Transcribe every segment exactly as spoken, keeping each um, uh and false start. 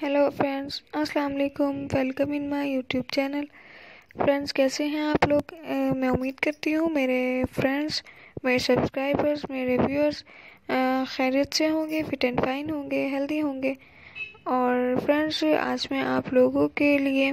Hello friends, अस्सलाम वालेकुम। Welcome in my YouTube channel. Friends, कैसे हैं आप लोग? अ, मैं उम्मीद करती हूँ मेरे फ्रेंड्स, मेरे सब्सक्राइबर्स, मेरे व्यूअर्स खैरियत से होंगे, फिट एंड फाइन होंगे, हेल्दी होंगे। और फ्रेंड्स, आज मैं आप लोगों के लिए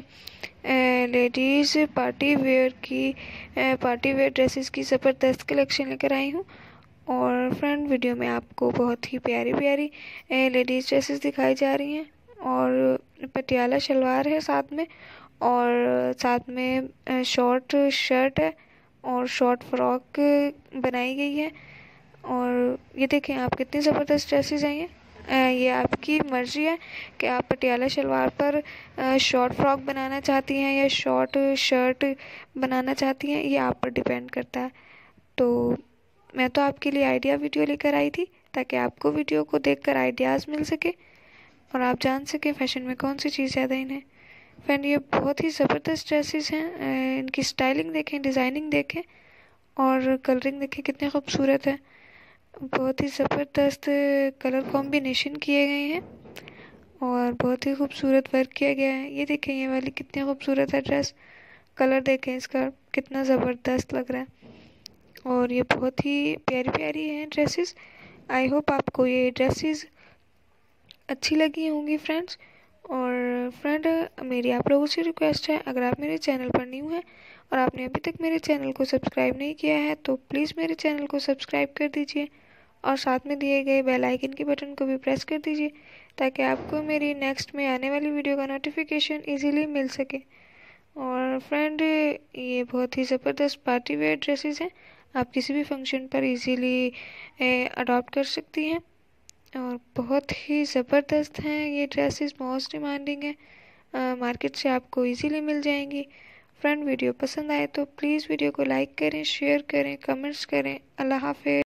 लेडीज़ पार्टी वेयर की पार्टी वेयर ड्रेसेस की ज़बरदस्त कलेक्शन लेकर आई हूँ। और फ्रेंड, वीडियो में आपको बहुत ही प्यारी प्यारी लेडीज़ ड्रेसेस दिखाई जा रही हैं और पटियाला शलवार है साथ में, और साथ में शॉर्ट शर्ट है और शॉर्ट फ्रॉक बनाई गई है। और ये देखें आप, कितनी ज़बरदस्त ड्रेसेस हैं ये। ये आपकी मर्ज़ी है कि आप पटियाला शलवार पर शॉर्ट फ्रॉक बनाना चाहती हैं या शॉर्ट शर्ट बनाना चाहती हैं, ये आप पर डिपेंड करता है। तो मैं तो आपके लिए आइडिया वीडियो लेकर आई थी ताकि आपको वीडियो को देखकर आइडियाज़ मिल सके और आप जान सकें फैशन में कौन सी चीज़ ज़्यादा इन है। फ्रेंड, ये बहुत ही ज़बरदस्त ड्रेसेस हैं। इनकी स्टाइलिंग देखें, डिज़ाइनिंग देखें और कलरिंग देखें, कितने खूबसूरत है। बहुत ही ज़बरदस्त कलर कॉम्बिनेशन किए गए हैं और बहुत ही खूबसूरत वर्क किया गया है। ये देखें, ये वाली कितनी खूबसूरत है ड्रेस। कलर देखें इसका, कितना ज़बरदस्त लग रहा है। और ये बहुत ही प्यारी प्यारी हैं ड्रेसेस। आई होप आपको ये ड्रेसेस अच्छी लगी होंगी फ्रेंड्स। और फ्रेंड, मेरी आप लोगों से रिक्वेस्ट है, अगर आप मेरे चैनल पर न्यू हैं और आपने अभी तक मेरे चैनल को सब्सक्राइब नहीं किया है तो प्लीज़ मेरे चैनल को सब्सक्राइब कर दीजिए और साथ में दिए गए बेल आइकन के बटन को भी प्रेस कर दीजिए ताकि आपको मेरी नेक्स्ट में आने वाली वीडियो का नोटिफिकेशन इजीली मिल सके। और फ्रेंड, ये बहुत ही ज़बरदस्त पार्टी वेयर ड्रेसेस हैं, आप किसी भी फंक्शन पर इजीली अडॉप्ट कर सकती हैं और बहुत ही ज़बरदस्त हैं। ये ड्रेसेस मोस्ट डिमांडिंग है, मार्केट से आपको इजीली मिल जाएंगी। फ्रेंड, वीडियो पसंद आए तो प्लीज़ वीडियो को लाइक करें, शेयर करें, कमेंट्स करें। अल्लाह हाफ़िज़।